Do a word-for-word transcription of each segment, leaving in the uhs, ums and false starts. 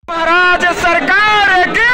महाराज सरकार की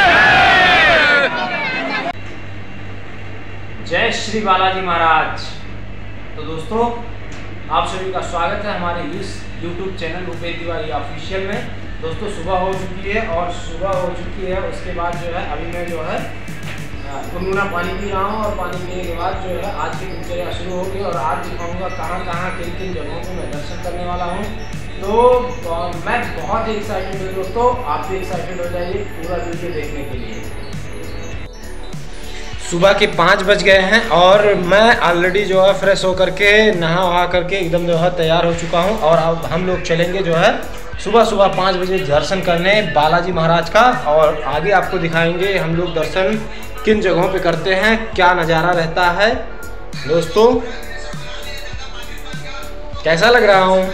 जय श्री बालाजी महाराज। तो दोस्तों आप सभी का स्वागत है हमारे इस YouTube channel Upendra Tiwari official में। दोस्तों सुबह हो चुकी है और सुबह हो चुकी है उसके बाद जो है अभी मैं जो है गुनगुना पानी पी रहा हूँ और पानी पीने के बाद जो है आज की दिनचर्या शुरू होगी और आज दिखाऊंगा कहाँ कहाँ किन किन जगहों को मैं दर्शन करने वाला हूँ। तो मैं बहुत ही एक्साइटेड हूँ दोस्तों, आप भी एक्साइटेड हो जाइए पूरा वीडियो देखने के लिए। सुबह के पाँच बज गए हैं और मैं ऑलरेडी जो है फ्रेश होकर के नहा वहा करके एकदम जो है तैयार हो चुका हूँ और अब हम लोग चलेंगे जो है सुबह सुबह पाँच बजे दर्शन करने बालाजी महाराज का। और आगे आपको दिखाएंगे हम लोग दर्शन किन जगहों पे करते हैं, क्या नज़ारा रहता है। दोस्तों कैसा लग रहा हूँ?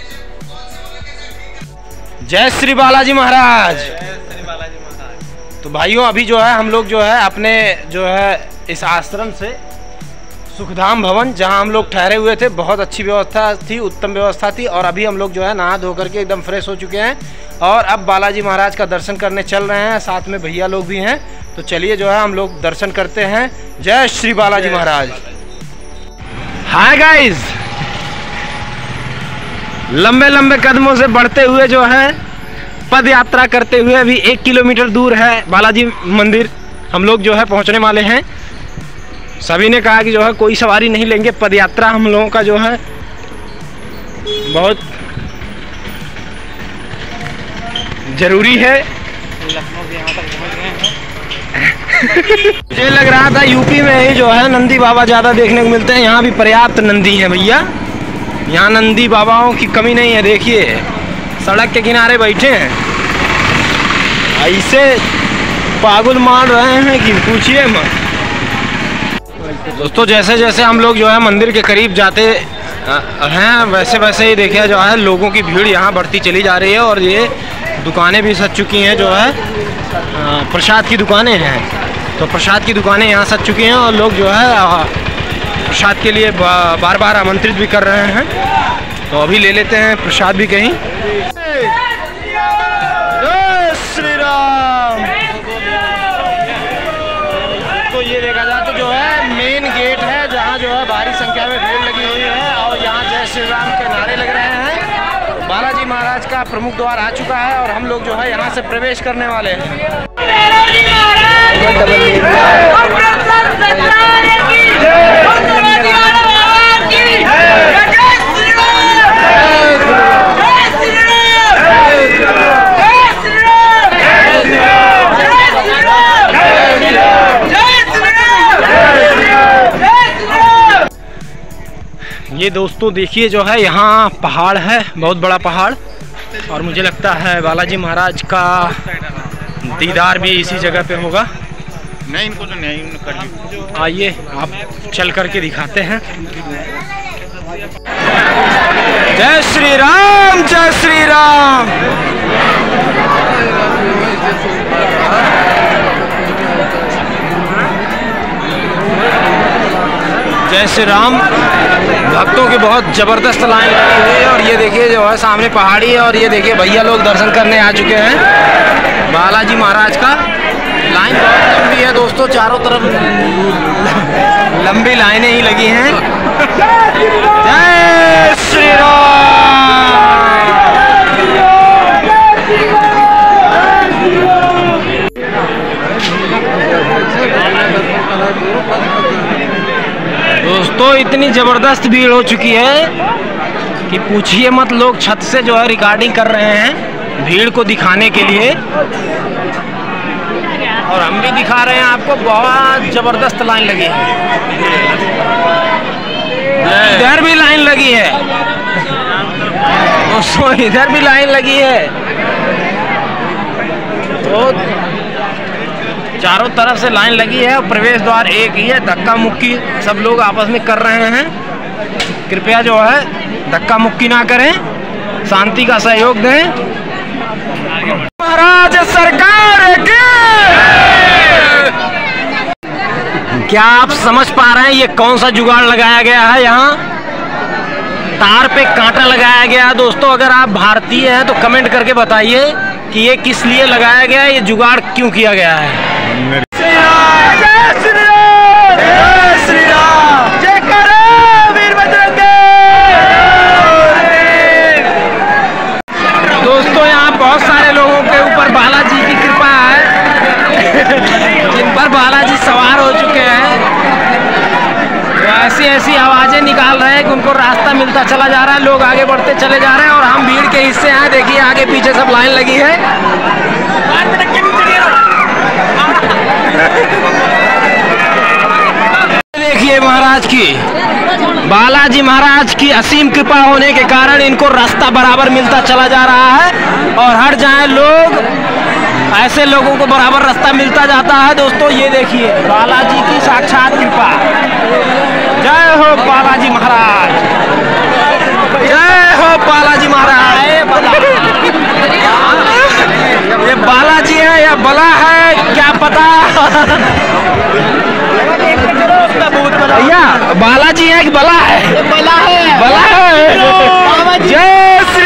जय श्री बालाजी महाराज। जय श्री बालाजी महाराज। तो भाइयों अभी जो है हम लोग जो है अपने जो है इस आश्रम से सुखधाम भवन जहां हम लोग ठहरे हुए थे, बहुत अच्छी व्यवस्था थी, उत्तम व्यवस्था थी। और अभी हम लोग जो है नहा धो करके एकदम फ्रेश हो चुके हैं और अब बालाजी महाराज का दर्शन करने चल रहे हैं। साथ में भैया लोग भी हैं, तो चलिए जो है हम लोग दर्शन करते हैं। जय श्री बालाजी महाराज। हाय गाइस, लंबे लंबे कदमों से बढ़ते हुए जो है पद यात्रा करते हुए अभी एक किलोमीटर दूर है बालाजी मंदिर हम लोग जो है पहुंचने वाले हैं। सभी ने कहा कि जो है कोई सवारी नहीं लेंगे, पद यात्रा हम लोगों का जो है बहुत जरूरी है। लखनऊ के यहाँ तक पहुँच गए हैं। मुझे लग रहा था यूपी में ही जो है नंदी बाबा ज़्यादा देखने को मिलते हैं, यहाँ भी पर्याप्त नंदी हैं भैया। यहाँ नंदी बाबाओं की कमी नहीं है। देखिए सड़क के किनारे बैठे हैं, ऐसे पागल मार रहे हैं कि पूछिए मत। दोस्तों जैसे जैसे हम लोग जो है मंदिर के करीब जाते हैं वैसे वैसे ही देखिए जो है लोगों की भीड़ यहाँ बढ़ती चली जा रही है और ये दुकानें भी सज चुकी हैं। जो है प्रसाद की दुकानें हैं, तो प्रसाद की दुकानें यहाँ सज चुकी हैं और लोग जो है प्रसाद के लिए बार बार आमंत्रित भी कर रहे हैं। तो अभी ले लेते हैं प्रसाद भी कहीं। जय श्री राम। तो ये देखा जाए तो जो है मेन गेट है जहाँ जो है भारी संख्या में भीड़ लगी हुई है और यहाँ जय श्री राम के नारे लग रहे हैं। बालाजी महाराज का प्रमुख द्वार आ चुका है और हम लोग जो है यहाँ से प्रवेश करने वाले हैं। ये दोस्तों देखिए जो है यहाँ पहाड़ है, बहुत बड़ा पहाड़, और मुझे लगता है बालाजी महाराज का दीदार भी इसी जगह पे होगा। नहीं इनको तो नहीं कर। आइए आप चल करके दिखाते हैं। जय श्री राम, जय श्री राम। जय श्री राम। भक्तों की बहुत ज़बरदस्त लाइन लगी हुई है और ये देखिए जो है सामने पहाड़ी है और ये देखिए भैया लोग दर्शन करने आ चुके हैं बालाजी महाराज का। लाइन बहुत लंबी है दोस्तों, चारों तरफ लंबी लाइनें ही लगी हैं। जय श्री राम। दोस्तों इतनी ज़बरदस्त भीड़ हो चुकी है कि पूछिए मत। लोग छत से जो है रिकॉर्डिंग कर रहे हैं भीड़ को दिखाने के लिए और हम भी दिखा रहे हैं आपको। बहुत ज़बरदस्त लाइन लगी है, इधर भी लाइन लगी है दोस्तों, इधर भी लाइन लगी है। तो चारों तरफ से लाइन लगी है और प्रवेश द्वार एक ही है। धक्का मुक्की सब लोग आपस में कर रहे हैं। कृपया जो है धक्का मुक्की ना करें, शांति का सहयोग दें। महाराज सरकार की। क्या आप समझ पा रहे हैं ये कौन सा जुगाड़ लगाया गया है यहाँ? तार पे कांटा लगाया गया है। दोस्तों अगर आप भारतीय हैं तो कमेंट करके बताइए कि ये किस लिए लगाया गया है, ये जुगाड़ क्यों किया गया है। दोस्तों यहाँ बहुत सारे लोगों के ऊपर बालाजी की कृपा है जिन पर बालाजी सवार हो चुके हैं। ऐसी ऐसी आवाजें निकाल रहे हैं कि उनको रास्ता मिलता चला जा रहा है, लोग आगे बढ़ते चले जा रहे हैं और हम भीड़ के हिस्से हैं। देखिए आगे पीछे सब लाइन लगी है। देखिए महाराज की, बालाजी महाराज की असीम कृपा होने के कारण इनको रास्ता बराबर मिलता चला जा रहा है और हट जाए लोग, ऐसे लोगों को बराबर रास्ता मिलता जाता है। दोस्तों ये देखिए बालाजी की साक्षात कृपा। जय हो बालाजी महाराज, जय हो बालाजी महाराज। ये बालाजी है या बला है क्या पता। भैया बालाजी है कि बला है? बला है, बला है। जय श्री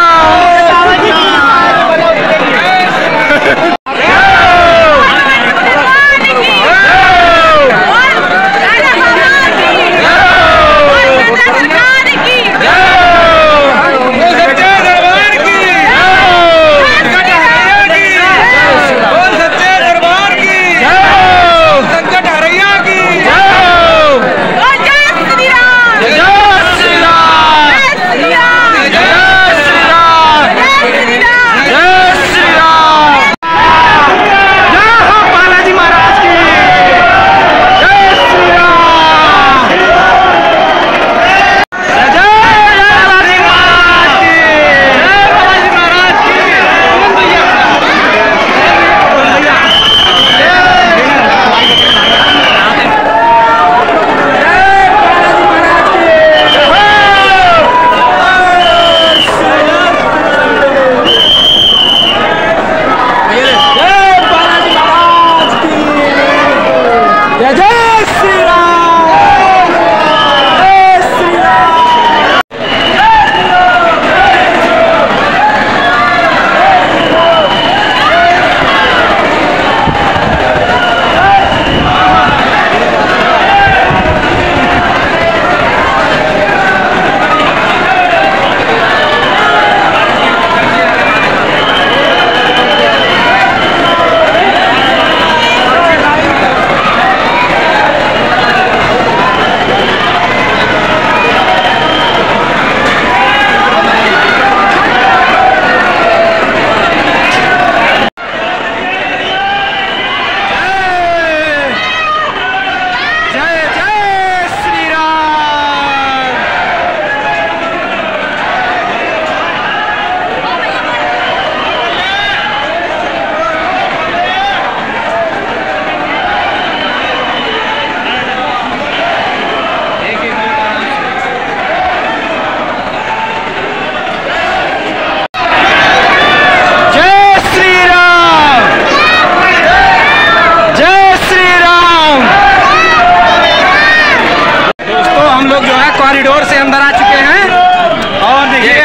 कॉरिडोर से अंदर आ चुके हैं और देखिए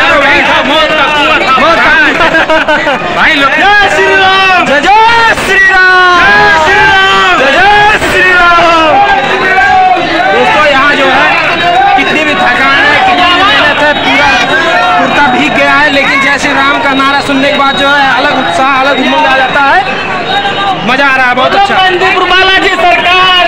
भाई लोग जय श्री राम, जय जय श्री राम, जय श्री राम, जय जय श्री राम। दोस्तों यहाँ जो है कितनी भी थकान है, कितनी भी मेहनत है, पूरा कुर्ता भीग गया है, लेकिन जय श्री राम का नारा सुनने के बाद जो है अलग उत्साह, अलग उमंग आ जाता है, मजा आ रहा है, बहुत अच्छा। बालाजी सरकार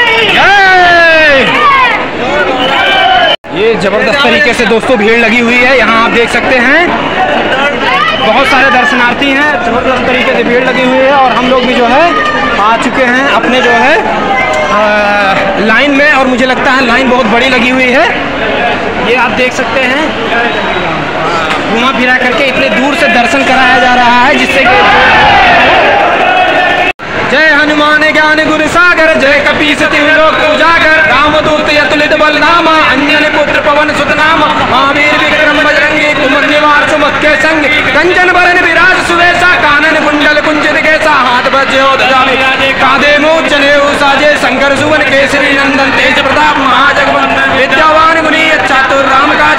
ये जबरदस्त तरीके से दोस्तों भीड़ लगी हुई है। यहाँ आप देख सकते हैं बहुत सारे दर्शनार्थी हैं, जबरदस्त तरीके से भीड़ लगी हुई है और हम लोग भी जो है आ चुके हैं अपने जो है आ, लाइन में, और मुझे लगता है लाइन बहुत बड़ी लगी हुई है। ये आप देख सकते हैं घुमा फिरा करके इतने दूर से दर्शन कराया जा रहा है, जिससे कि जय हनुमान ज्ञान गुरु सागर, जय कपीस तिलोक उजागर, रामदूत अतुलित बल नामा, अंजन पुत्र पवन सुत नामा, महावीर विक्रम बजरंगी, कुमति निवार सुमत के संग, कंचन बरन विराज सुवेशा, कानन कुंडल कुंचित केसा, हाथ बज्यो ध्वजा विराजे, कांधे मूंछ जनेऊ साजे, शंकर सुवन केसरी नंदन, तेज प्रताप महाजगवंदन, विद्यावान गुणी चातुर राम का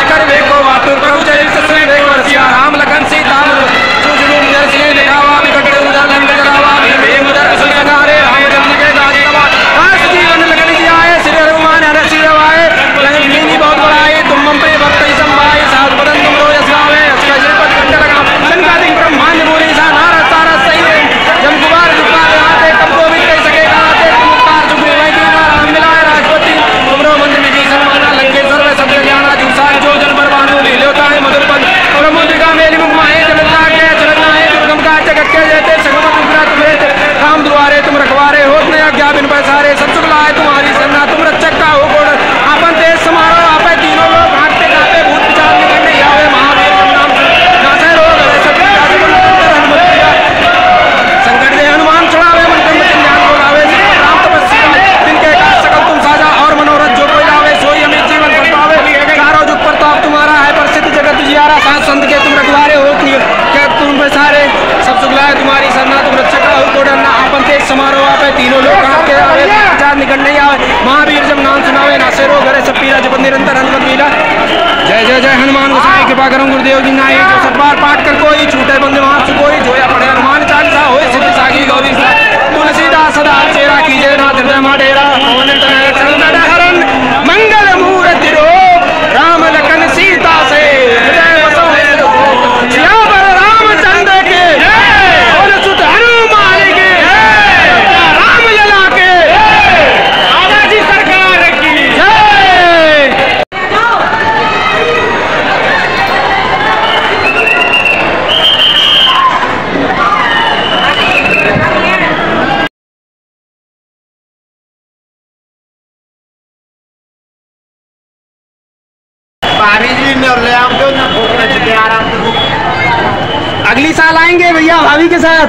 जो लोग कांप के आवे चार निकल नहीं आवे महावीर जब नाम सुनावे ना शेरो घरे सब पीरा जब निरंतर हनुमत मीरा जय जय जय हनुमान गोसाई कृपा करो गुरुदेव जी नाई जो सब बार पाठ कर कोई छूटे बंदे वहां से कोई जोया पड़े हनुमान चालीसा होए सिद्ध सागी गौरी तुलसीदास सदा चेरा कीजिए ना हृदय माडेरा हरण मंगल मूर्ति रूप राम लखन सीता से हृदय बसो सियावर रामचंद्र के और सुत हनुमान के राम लला के बालाजी सरकार की जय। अगली साल आएंगे भैया भाभी के साथ।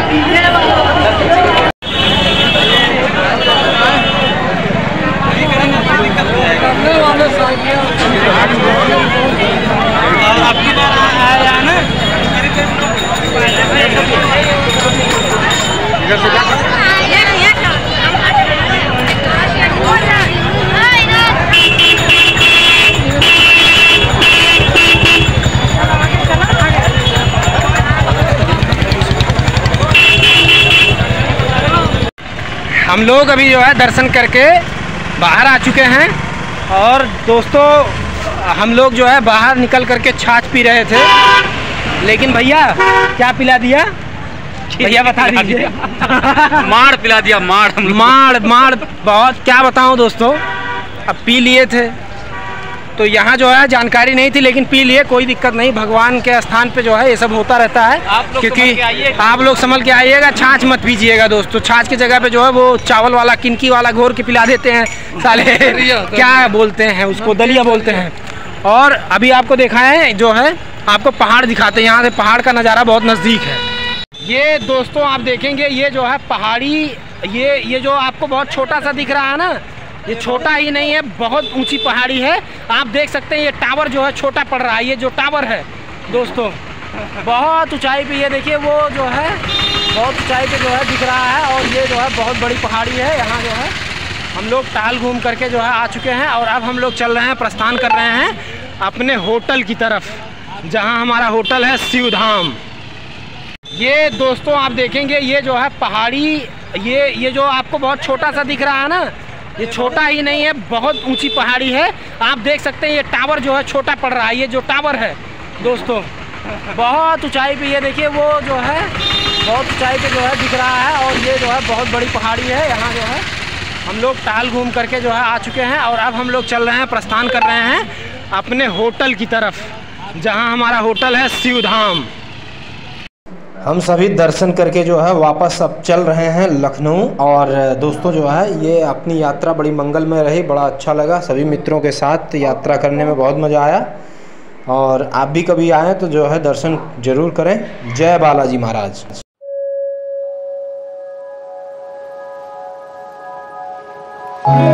हम लोग अभी जो है दर्शन करके बाहर आ चुके हैं और दोस्तों हम लोग जो है बाहर निकल करके छाछ पी रहे थे, लेकिन भैया क्या पिला दिया भैया बता दीजिए। माड़ पिला दिया, माड़ माड़ माड़ बहुत क्या बताऊं दोस्तों, अब पी लिए थे तो यहाँ जो है जानकारी नहीं थी लेकिन पी लिए, कोई दिक्कत नहीं। भगवान के स्थान पे जो है ये सब होता रहता है, क्योंकि आप लोग संभल के आइएगा, छाछ मत पीजिएगा दोस्तों। छाछ की जगह पे जो है वो चावल वाला किनकी वाला घोर के पिला देते हैं साले क्या बोलते हैं उसको, दलिया बोलते हैं। और अभी आपको देखा है जो है आपको पहाड़ दिखाते हैं, यहाँ से पहाड़ का नज़ारा बहुत नज़दीक है। ये दोस्तों आप देखेंगे ये जो है पहाड़ी, ये ये जो आपको बहुत छोटा सा दिख रहा है ना, ये छोटा ही नहीं है, बहुत ऊंची पहाड़ी है। आप देख सकते हैं ये टावर जो है छोटा पड़ रहा है, ये जो टावर है दोस्तों बहुत ऊंचाई पे, ये देखिए वो जो है बहुत ऊंचाई पे जो है दिख रहा है। और ये जो है बहुत बड़ी पहाड़ी है। यहाँ जो है हम लोग टाल घूम करके जो है आ चुके हैं और अब हम लोग चल रहे हैं, प्रस्थान कर रहे हैं अपने होटल की तरफ, जहाँ हमारा होटल है शिवधाम। ये दोस्तों आप देखेंगे ये जो है पहाड़ी, ये ये जो आपको बहुत छोटा सा दिख रहा है ना, ये छोटा ही नहीं है, बहुत ऊंची पहाड़ी है। आप देख सकते हैं ये टावर जो है छोटा पड़ रहा है, ये जो टावर है दोस्तों बहुत ऊंचाई पे, ये देखिए वो जो है बहुत ऊंचाई पे जो है दिख रहा है। और ये जो है बहुत बड़ी पहाड़ी है। यहाँ जो है हम लोग टाल घूम करके जो है आ चुके हैं और अब हम लोग चल रहे हैं, प्रस्थान कर रहे हैं अपने होटल की तरफ, जहाँ हमारा होटल है शिवधाम। हम सभी दर्शन करके जो है वापस अब चल रहे हैं लखनऊ। और दोस्तों जो है ये अपनी यात्रा बड़ी मंगलमय रही, बड़ा अच्छा लगा, सभी मित्रों के साथ यात्रा करने में बहुत मज़ा आया। और आप भी कभी आएँ तो जो है दर्शन ज़रूर करें। जय बालाजी महाराज।